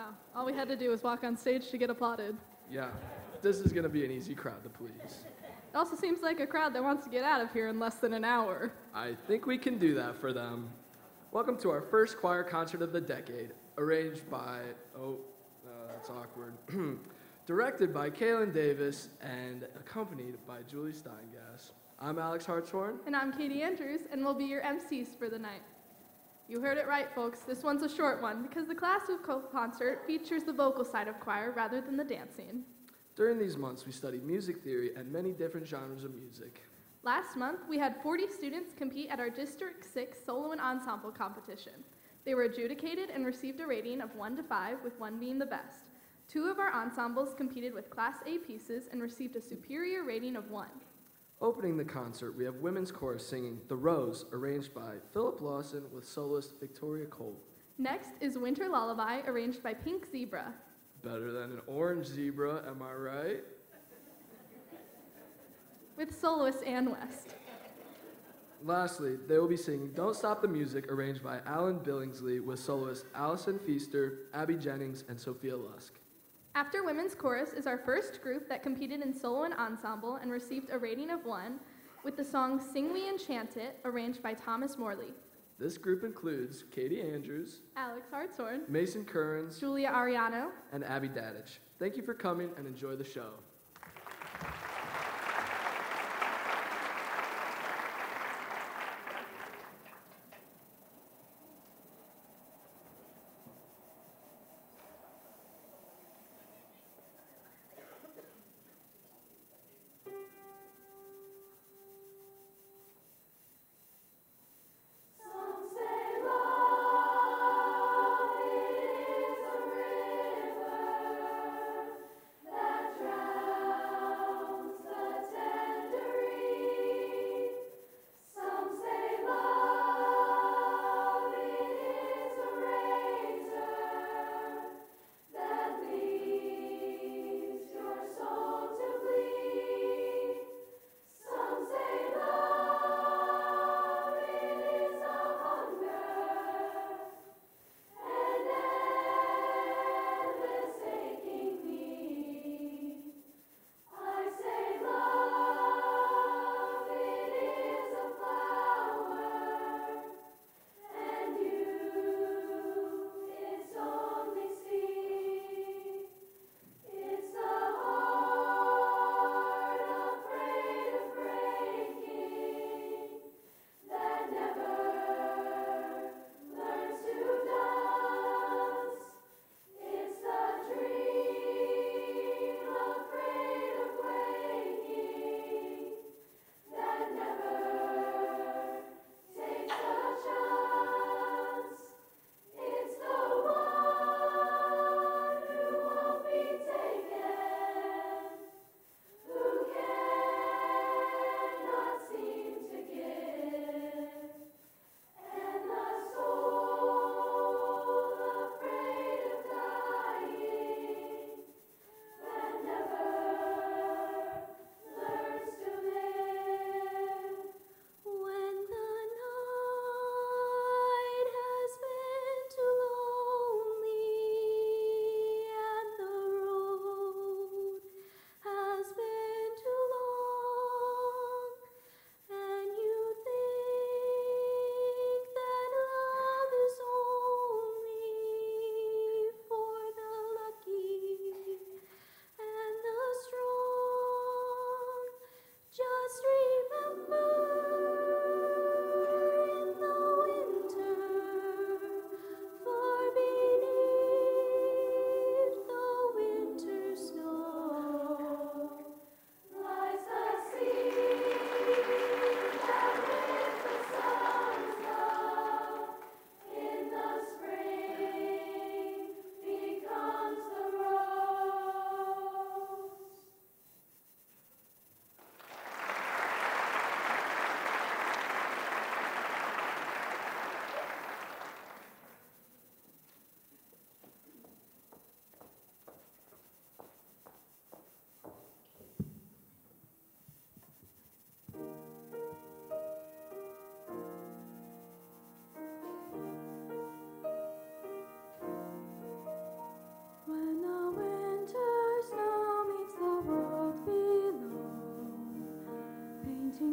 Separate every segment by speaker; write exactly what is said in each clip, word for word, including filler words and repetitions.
Speaker 1: Wow, all we had to do was walk on stage to get applauded.
Speaker 2: Yeah, this is going to be an easy crowd to please.
Speaker 1: It also seems like a crowd that wants to get out of here in less than an hour.
Speaker 2: I think we can do that for them. Welcome to our first choir concert of the decade, arranged by, oh, uh, that's awkward, directed by Kaylin Davis and accompanied by Julie Steingass. I'm Alex Hartshorn.
Speaker 1: And I'm Katie Andrews, and we'll be your M Cs for the night. You heard it right, folks. This one's a short one because the class of concert features the vocal side of choir rather than the dancing.
Speaker 2: During these months, we studied music theory and many different genres of music.
Speaker 1: Last month, we had forty students compete at our District six solo and ensemble competition. They were adjudicated and received a rating of one to five, with one being the best. Two of our ensembles competed with Class A pieces and received a superior rating of one.
Speaker 2: Opening the concert, we have women's chorus singing The Rose, arranged by Philip Lawson with soloist Victoria Cole.
Speaker 1: Next is Winter Lullaby, arranged by Pink Zebra.
Speaker 2: Better than an orange zebra, am I right?
Speaker 1: With soloist Ann West.
Speaker 2: Lastly, they will be singing Don't Stop the Music, arranged by Alan Billingsley with soloists Allison Feaster, Abby Jennings, and Sophia Lusk.
Speaker 1: After Women's Chorus is our first group that competed in solo and ensemble and received a rating of one with the song Sing We Enchant It, arranged by Thomas Morley.
Speaker 2: This group includes Katie Andrews,
Speaker 1: Alex Hartshorn,
Speaker 2: Mason Kearns,
Speaker 1: Julia Ariano,
Speaker 2: and Abby Dadich. Thank you for coming and enjoy the show.
Speaker 3: That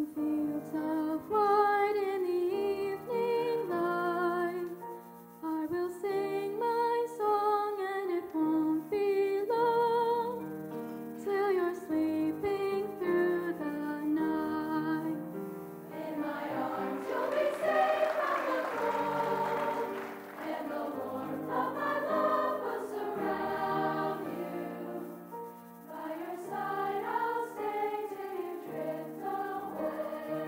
Speaker 3: fields of white in the evening light, I will sing my song and it won't be long till you're sleeping through the night. In my arms you'll be safe from the cold, and the warmth of my love will surround you. By your side I'll stay till you drift away.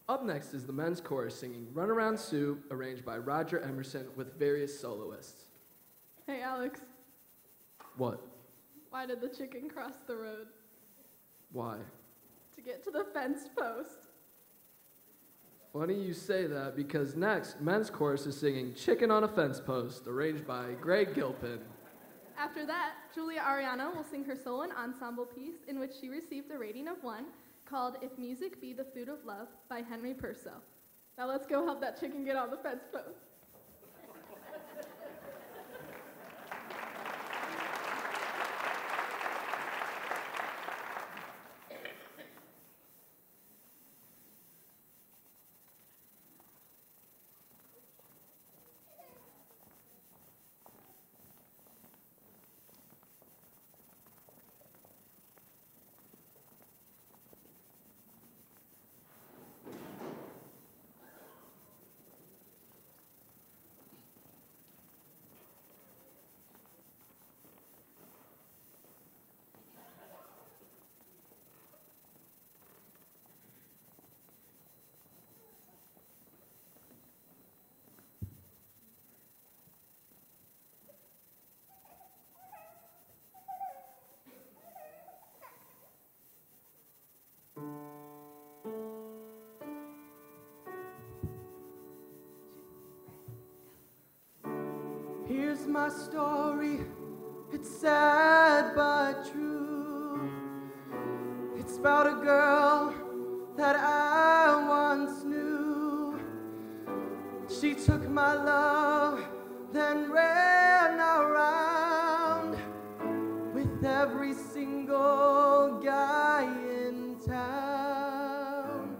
Speaker 2: Up next is the men's chorus singing Run Around Sue, arranged by Roger Emerson with various soloists.
Speaker 1: Hey, Alex,
Speaker 2: What?
Speaker 1: why did the chicken cross the road?
Speaker 2: Why?
Speaker 1: To get to the fence post.
Speaker 2: Funny you say that, because next, men's chorus is singing Chicken on a Fence Post, arranged by Greg Gilpin.
Speaker 1: After that, Julia Ariano will sing her solo and ensemble piece in which she received a rating of one, called If Music Be the Food of Love by Henry Purcell. Now let's go help that chicken get on the fence post.
Speaker 4: Here's my story, it's sad but true. It's about a girl that I once knew. She took my love, then ran around with every single guy in town.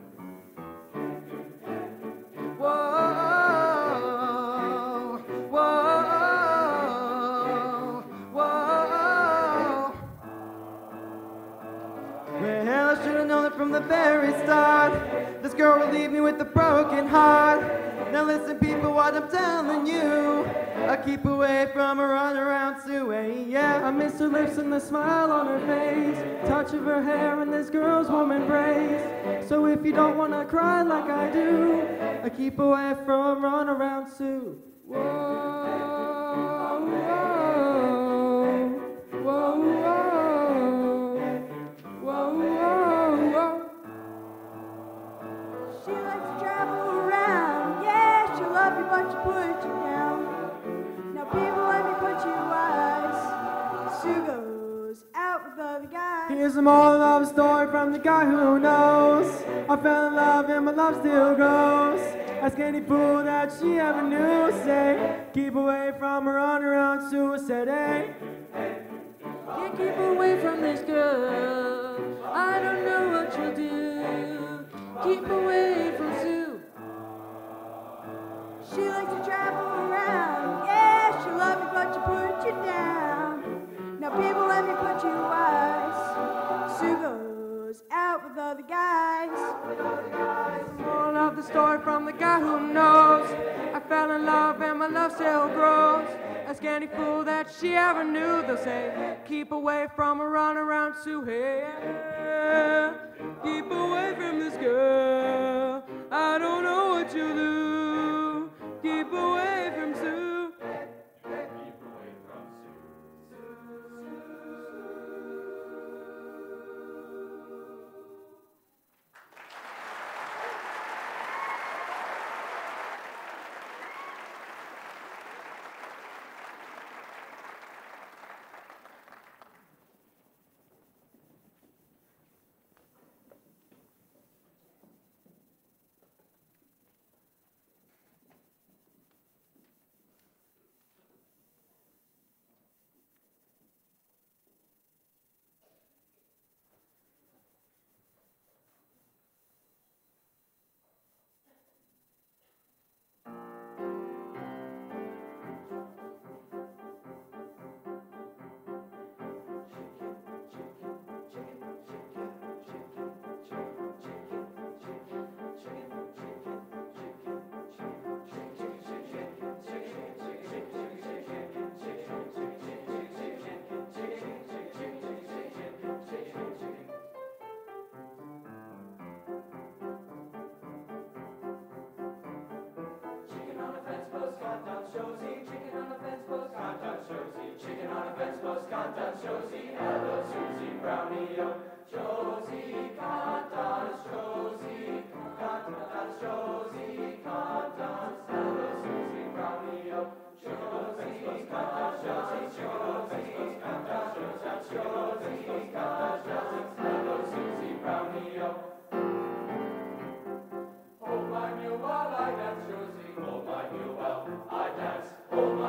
Speaker 4: Whoa. From the very start, this girl will leave me with a broken heart. Now listen, people, what I'm telling you, I keep away from her run around Sue. Hey, yeah, I miss her lips and the smile on her face, touch of her hair and this girl's warm embrace. So if you don't wanna cry like I do, I keep away from run around Sue. Whoa, whoa, whoa, whoa, whoa, whoa.
Speaker 3: She likes to travel around, yeah, she'll love you but she put you down. Now people let me put you wise. Sue goes out with other guys.
Speaker 4: Here's a more love story from the guy who knows. I fell in love and my love still grows. Ask any fool that she ever knew, say, keep away from her on her own suicide, hey.
Speaker 3: Can't keep away from this girl, I don't know what you'll do. Keep away from Sue. She likes to travel around, yeah, she'll love you but she put you down. Now people let me put you wise. Sue goes out with other guys.
Speaker 4: Moral of the story from the guy who knows. I fell in love and my love still grows. Ask any fool that she ever knew, they'll say, keep away from her run around Sue. Hey, yeah. Keep away from this girl, I don't know what you'll do. Keep away from Sue. Keep away from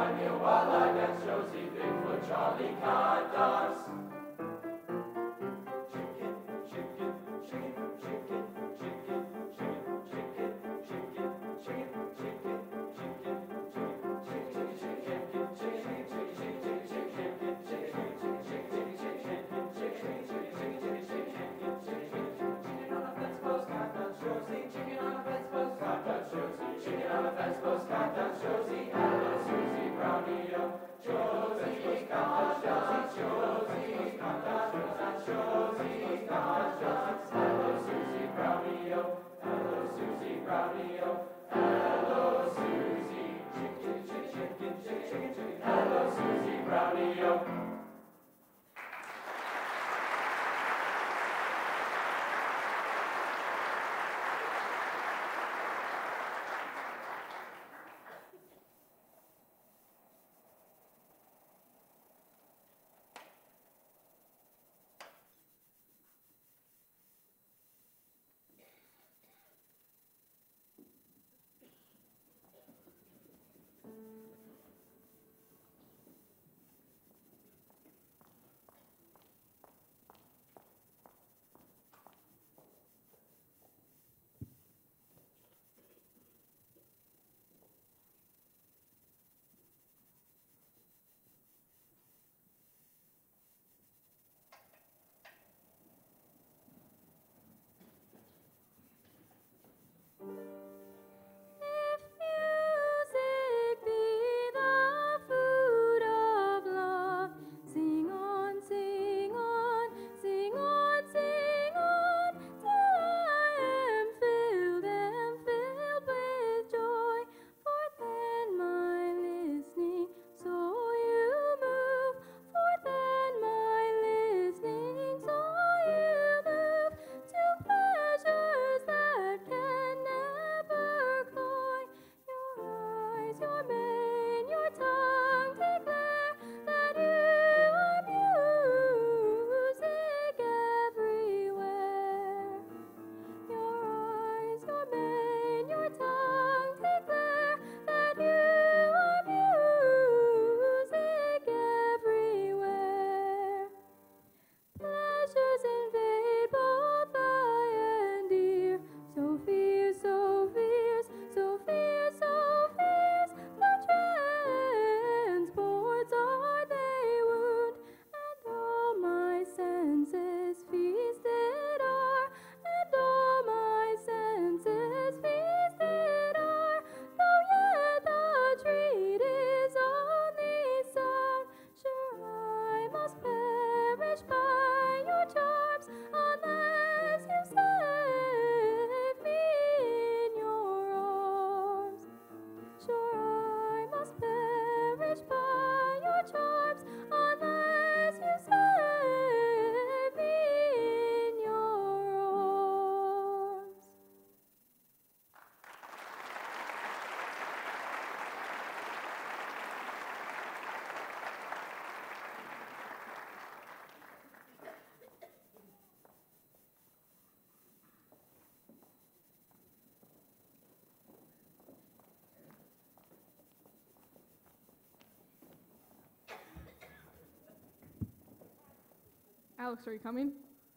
Speaker 1: Alex, are you coming?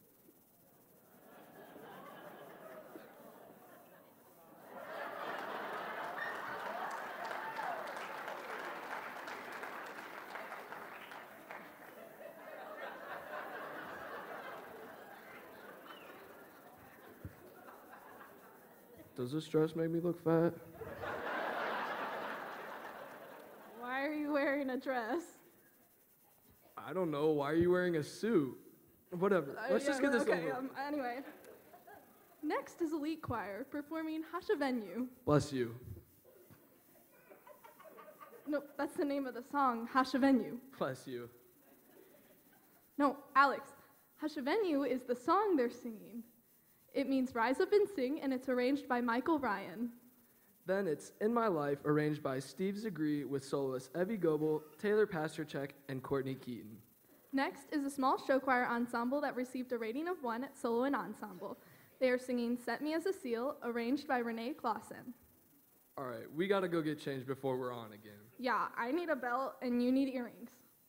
Speaker 2: Does this dress make me look fat?
Speaker 1: Why are you wearing a dress?
Speaker 2: I don't know. Why are you wearing a suit? Whatever.
Speaker 1: Uh,
Speaker 2: Let's
Speaker 1: yeah,
Speaker 2: just get this
Speaker 1: okay,
Speaker 2: over.
Speaker 1: um, anyway. Next is Elite Choir performing Hush a Venue.
Speaker 2: Bless you.
Speaker 1: No, that's the name of the song, Hush a Venue.
Speaker 2: Bless you.
Speaker 1: No, Alex, Hush a Venue is the song they're singing. It means Rise Up and Sing, and it's arranged by Michael Ryan.
Speaker 2: Then it's In My Life, arranged by Steve Zagree with soloists Evie Goebel, Taylor Pasterchek, and Courtney Keaton.
Speaker 1: Next is a small show choir ensemble that received a rating of one at Solo and Ensemble. They are singing Set Me as a Seal, arranged by Renee Clausen.
Speaker 2: All right, we gotta go get changed before we're on again.
Speaker 1: Yeah, I need a belt and you need earrings.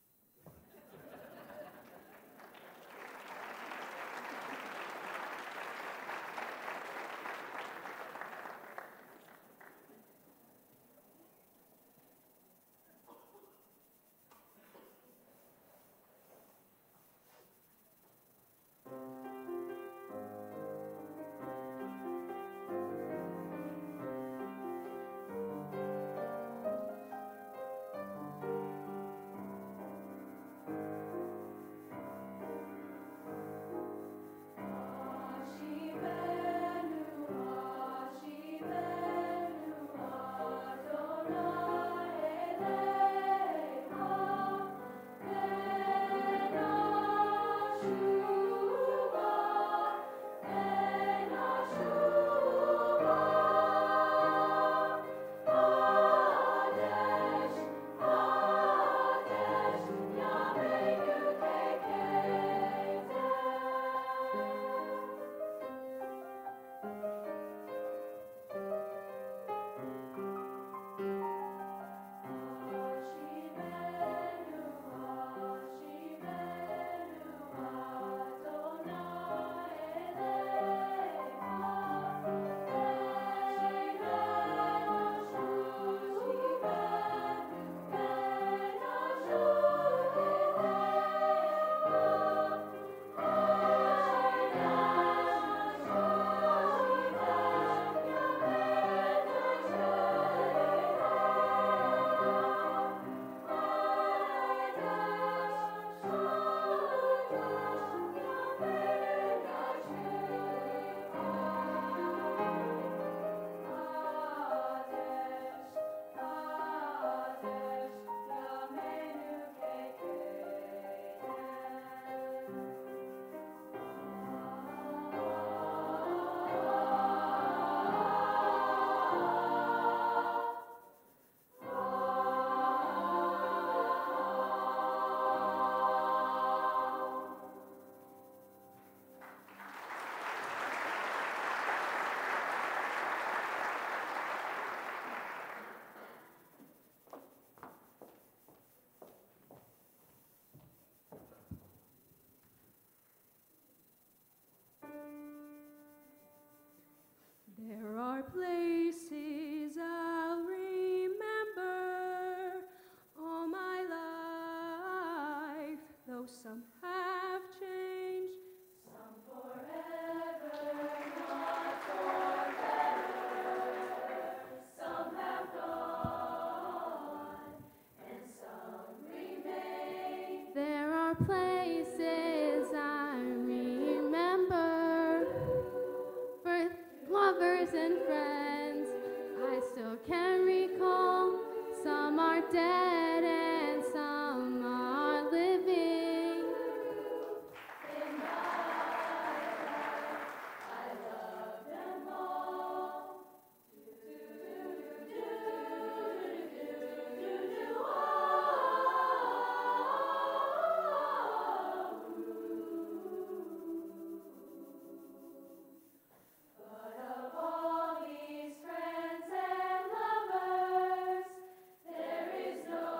Speaker 3: There are places I'll remember all my life, though some have changed, some forever, not for better. Some have gone, and some remain. There are places I remember for lovers and friends I still can recall. Some are dead and some are living. In my life, I love them all. Do, do, do, do, do, do, oh. But of all these friends and lovers, there is no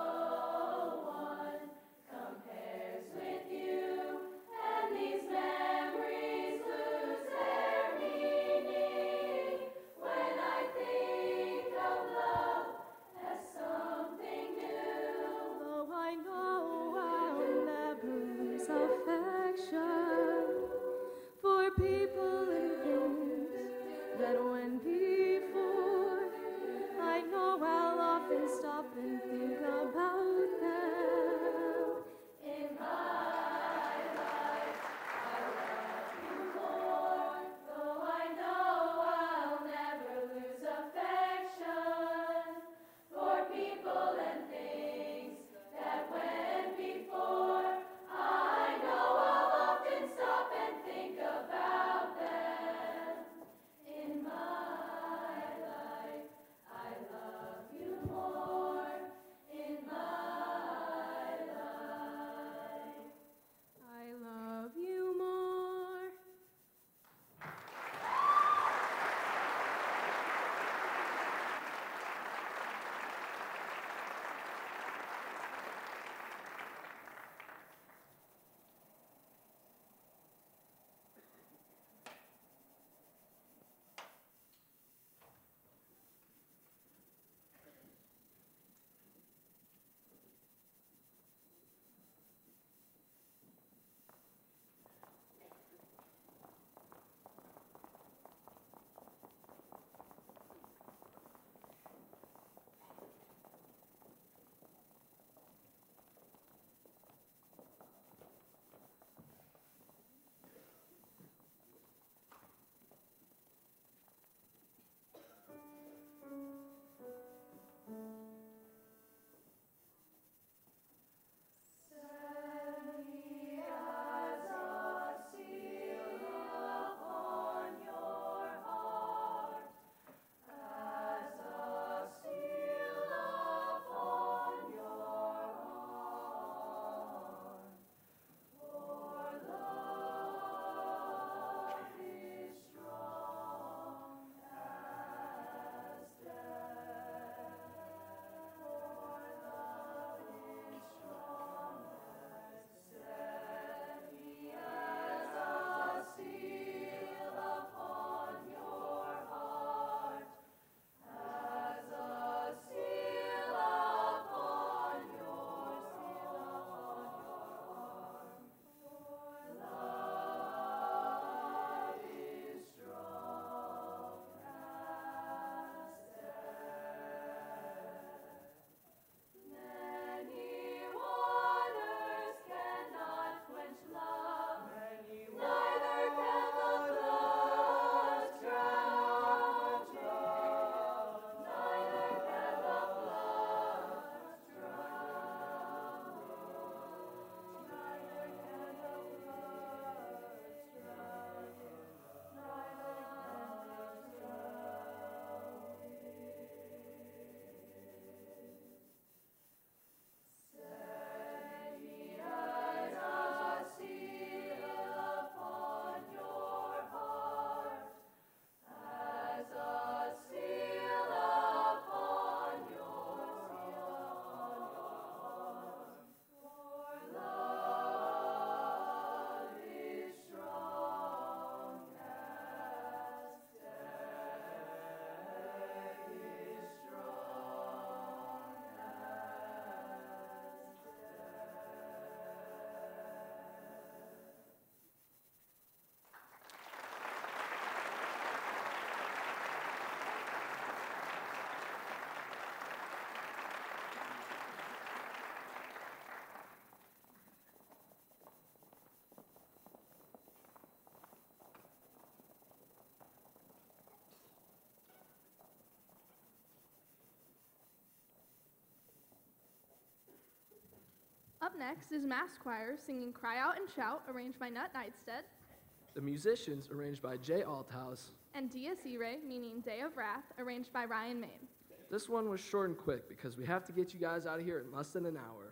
Speaker 1: Up next is Mass Choir singing Cry Out and Shout, arranged by Nut Neidstedt,
Speaker 2: The Musicians, arranged by Jay Althouse.
Speaker 1: and Dies Irae, meaning Day of Wrath, arranged by Ryan Main.
Speaker 2: This one was short and quick because we have to get you guys out of here in less than an hour.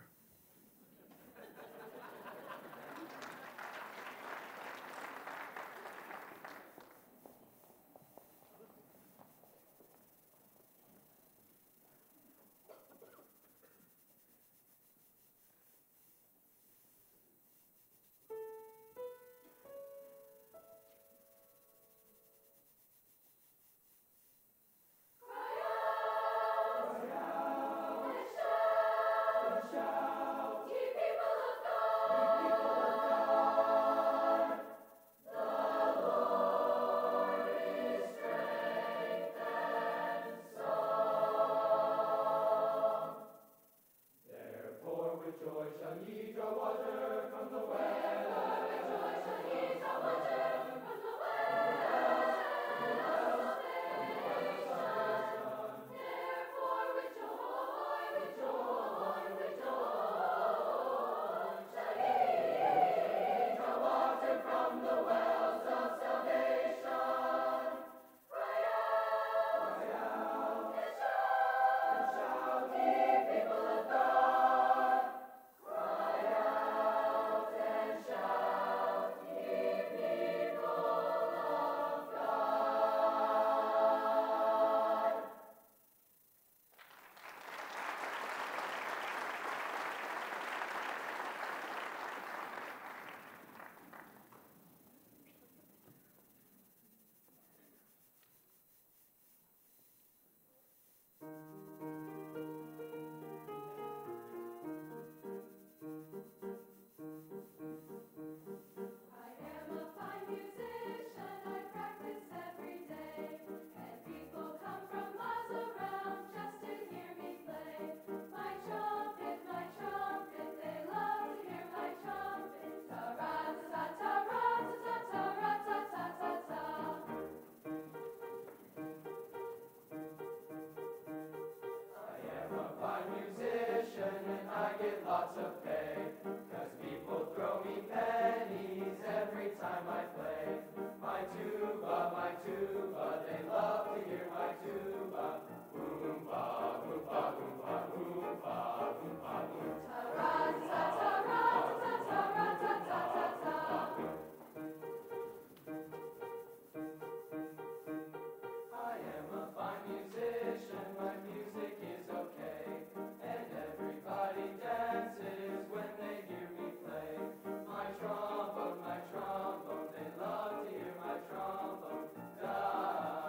Speaker 5: Trombone, my trombone, they love to hear my trombone. Da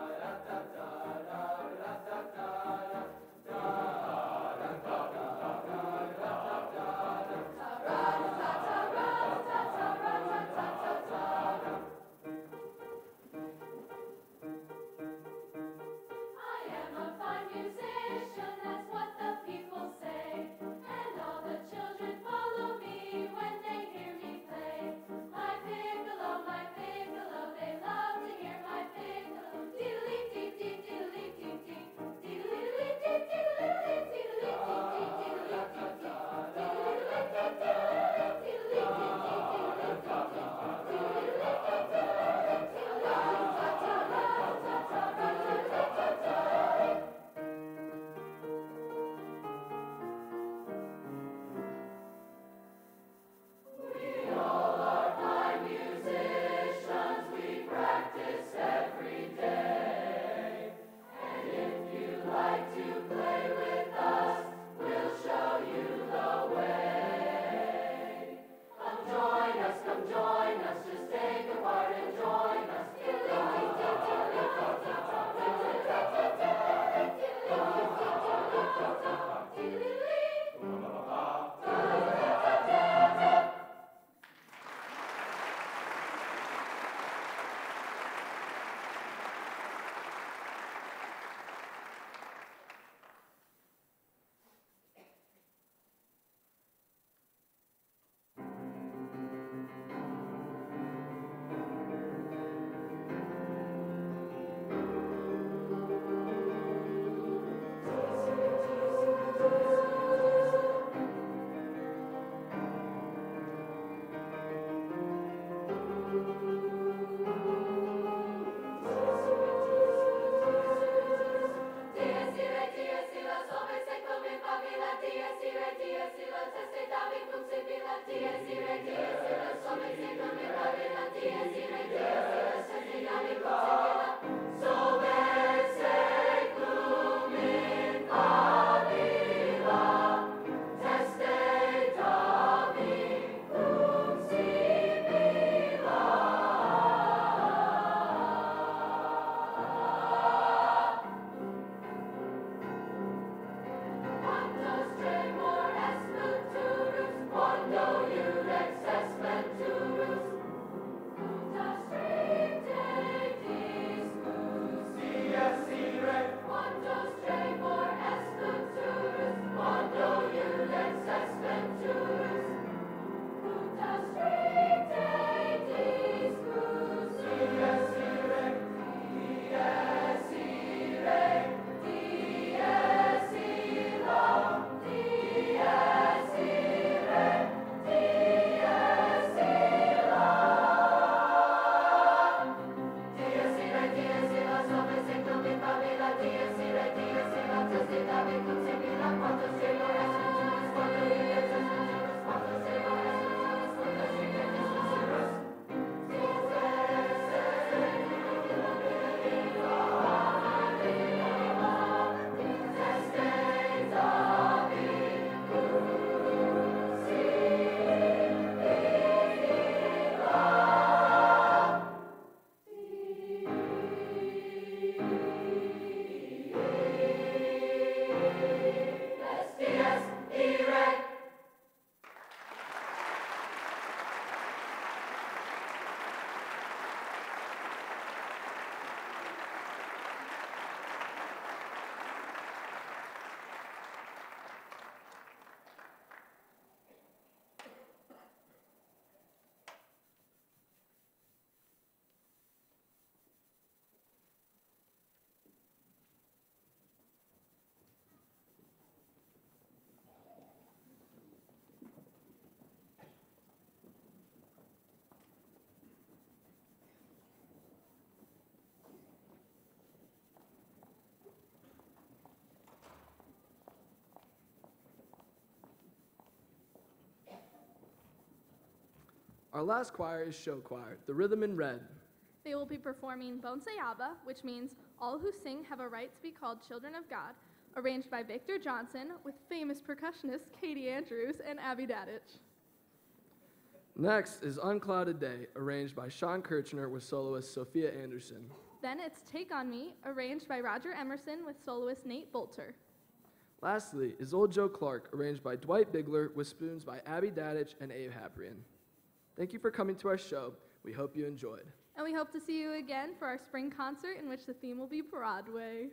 Speaker 2: Our last choir is Show Choir, the Rhythm in Red.
Speaker 1: They will be performing Bonse Abba, which means all who sing have a right to be called children of God, arranged by Victor Johnson with famous percussionists Katie Andrews and Abby Dadich.
Speaker 2: Next is Unclouded Day, arranged by Sean Kirchner with soloist Sophia Anderson.
Speaker 1: Then it's Take On Me, arranged by Roger Emerson with soloist Nate Bolter.
Speaker 2: Lastly is Old Joe Clark, arranged by Dwight Bigler with spoons by Abby Dadich and Abe Haprian. Thank you for coming to our show. We hope you enjoyed.
Speaker 1: And we hope to see you again for our spring concert in which the theme will be Broadway.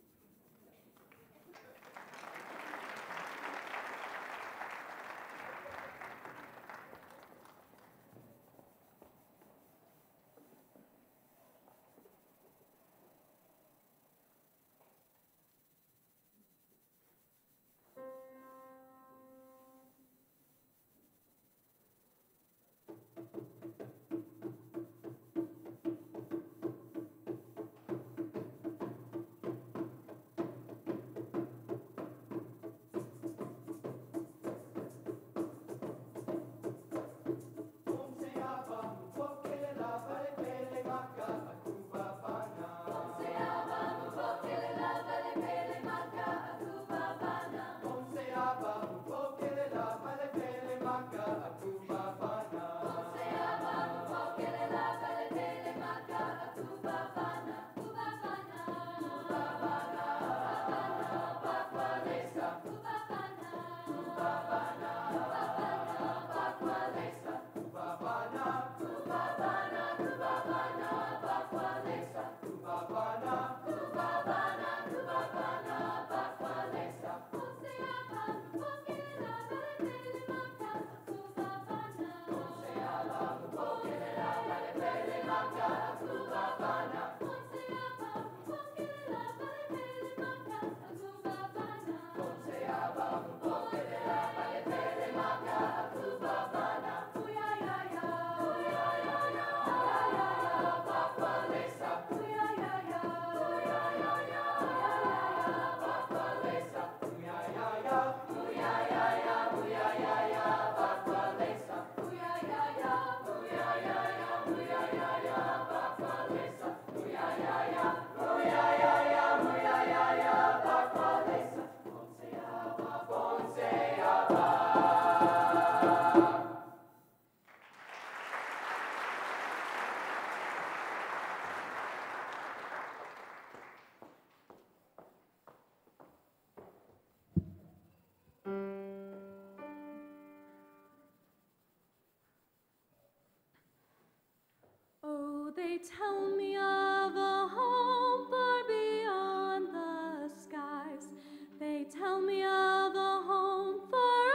Speaker 3: Oh, they tell me of a home far beyond the skies. They tell me of a home far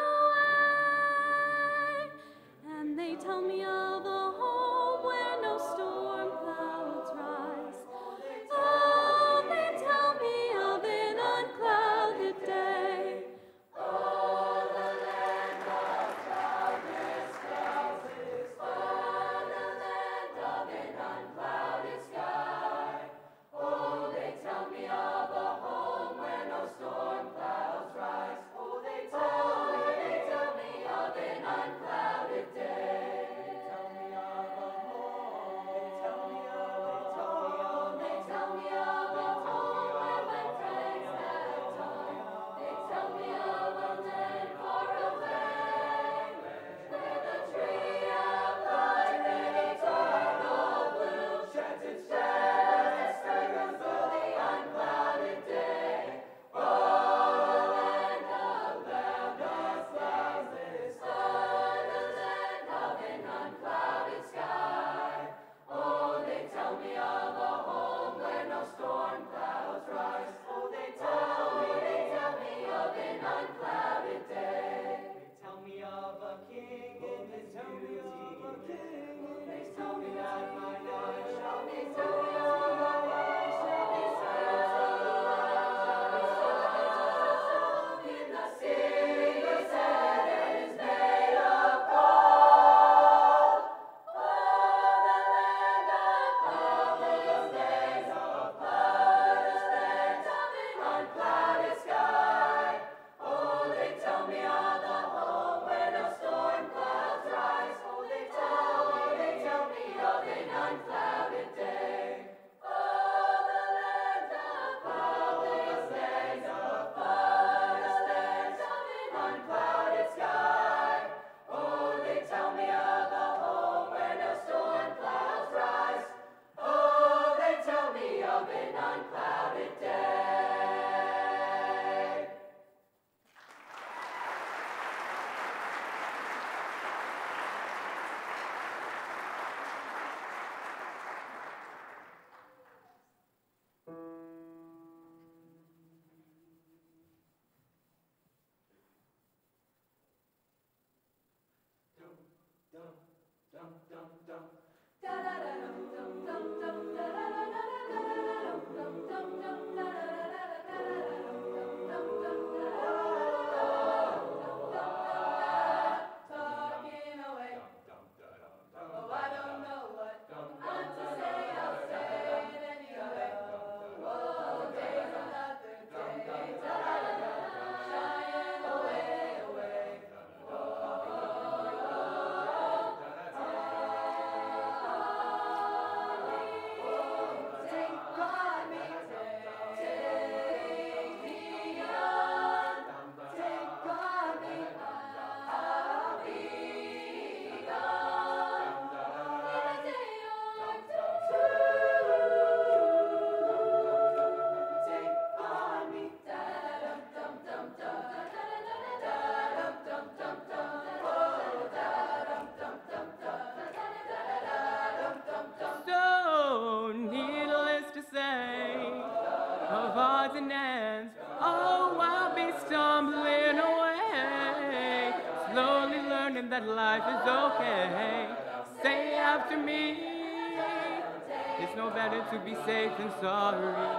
Speaker 3: away. And they tell me of a home where no storm clouds rise. Oh, they tell me of an unclouded day. Oh, the land of cloudless skies. Oh, the land of an unclouded sky.
Speaker 5: odds and ends. Oh, I'll be stumbling away, slowly learning that life is okay. Say after me, it's no better to be safe than sorry.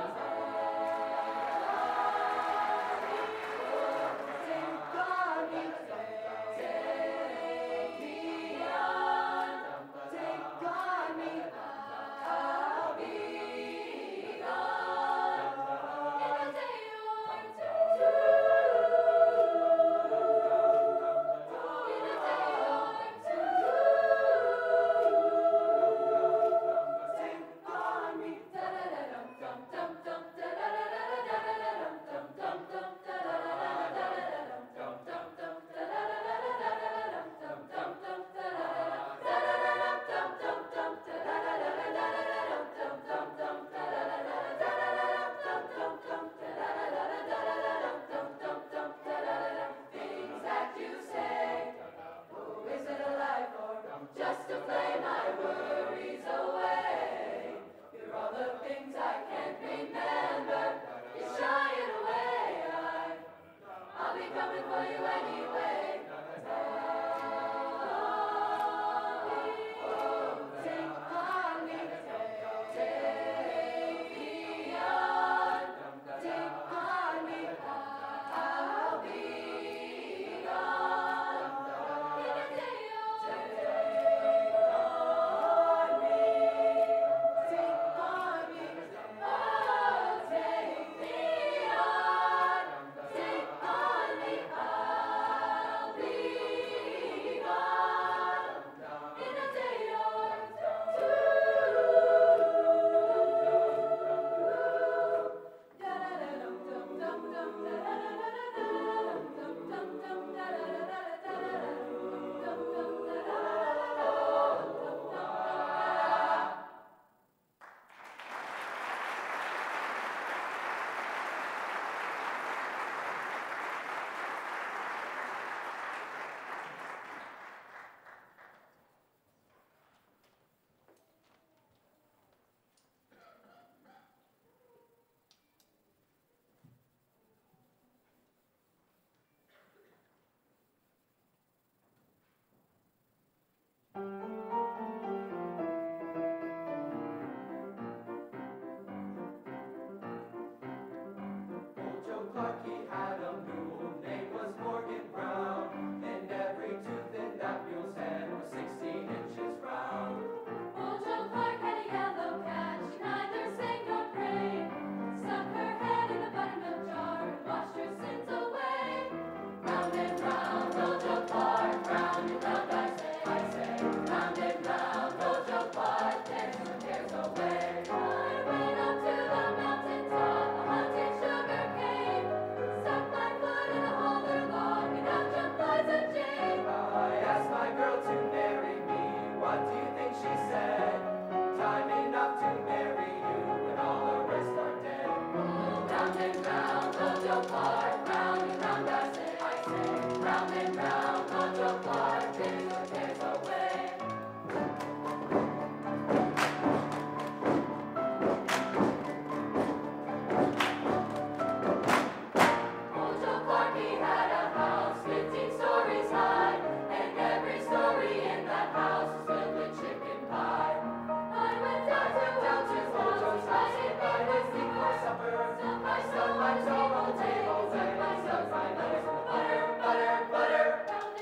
Speaker 3: Butter, butter, butter.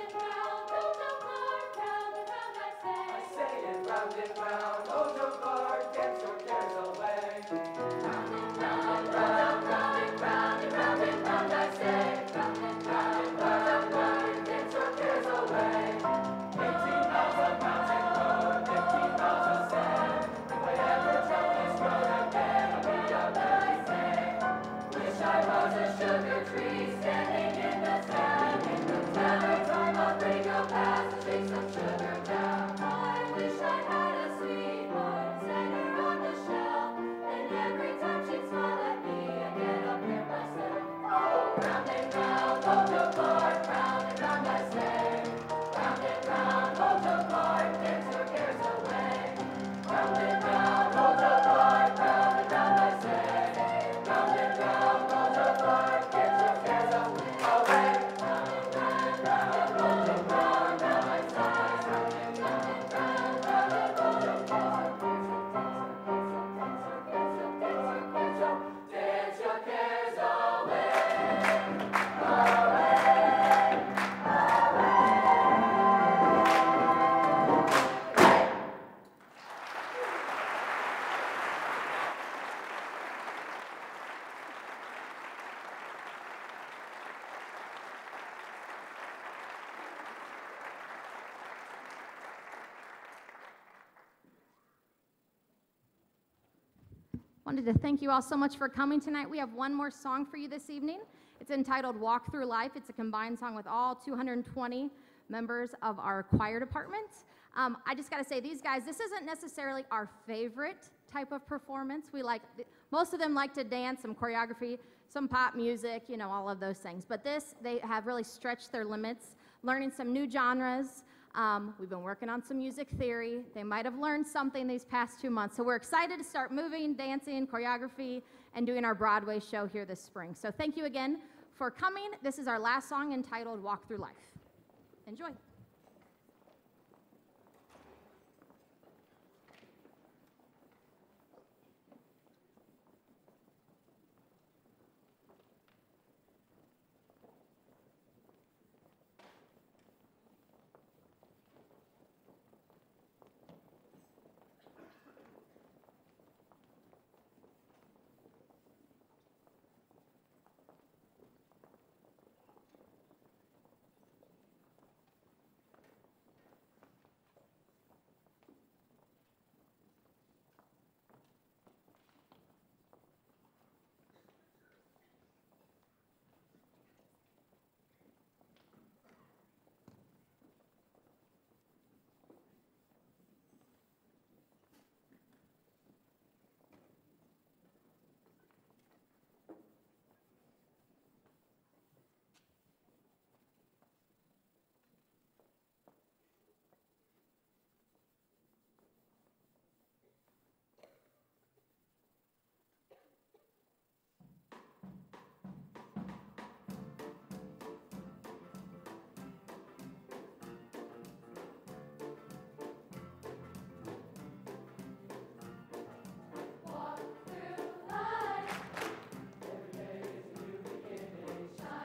Speaker 6: Wanted to thank you all so much for coming tonight. We have one more song for you this evening. It's entitled Walk Through Life. It's a combined song with all two hundred twenty members of our choir department. Um, I just got to say, these guys, this isn't necessarily our favorite type of performance. We like, most of them like to dance, some choreography, some pop music, you know, all of those things. But this, they have really stretched their limits, learning some new genres. Um, we've been working on some music theory. They might have learned something these past two months. So we're excited to start moving, dancing, choreography, and doing our Broadway show here this spring. So thank you again for coming. This is our last song entitled Walk Through Life. Enjoy.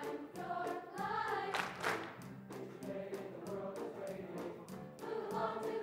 Speaker 3: Belong to